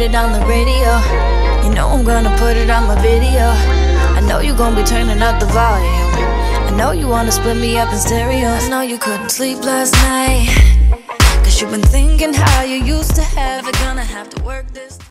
it on the radio. You know I'm gonna put it on my video. I know you gon' be turning up the volume. I know you wanna split me up in stereo. I know you couldn't sleep last night, 'cause you've been thinking how you used to have it. Gonna have to work this